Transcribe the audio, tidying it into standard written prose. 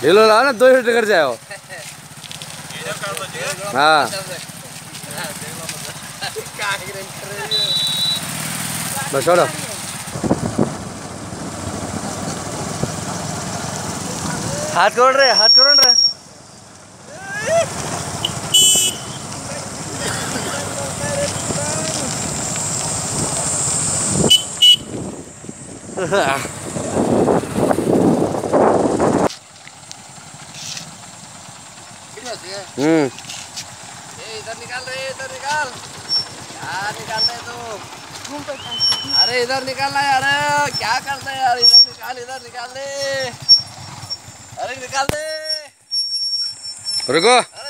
ये लो ना 2 मिनट कर जाओ। हाँ बस छोड़ो। हाथ कौन रहे, हाथ कौन रहे। इधर निकाल रहे, इधर निकाल यार, निकाल रहे तू। अरे इधर निकालना यार, क्या करते हैं यार, इधर निकाल, इधर निकाल दे, अरे निकाल दे। रुको।